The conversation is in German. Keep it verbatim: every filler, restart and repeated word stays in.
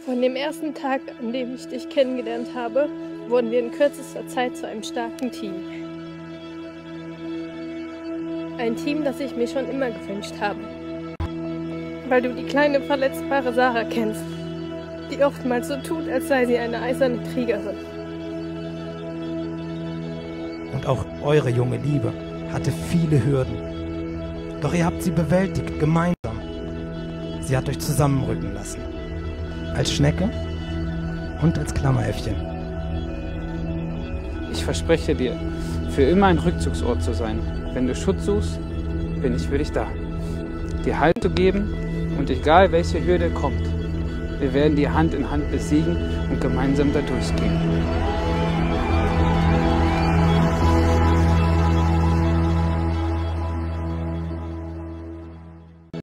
Von dem ersten Tag, an dem ich dich kennengelernt habe, wurden wir in kürzester Zeit zu einem starken Team. Ein Team, das ich mir schon immer gewünscht habe. Weil du die kleine, verletzbare Sarah kennst, die oftmals so tut, als sei sie eine eiserne Kriegerin. Und auch eure junge Liebe hatte viele Hürden. Doch ihr habt sie bewältigt, gemeinsam. Sie hat euch zusammenrücken lassen. Als Schnecke und als Klammeräffchen. Ich verspreche dir, für immer ein Rückzugsort zu sein. Wenn du Schutz suchst, bin ich für dich da. Dir Halt zu geben und egal welche Hürde kommt, wir werden die Hand in Hand besiegen und gemeinsam da durchgehen.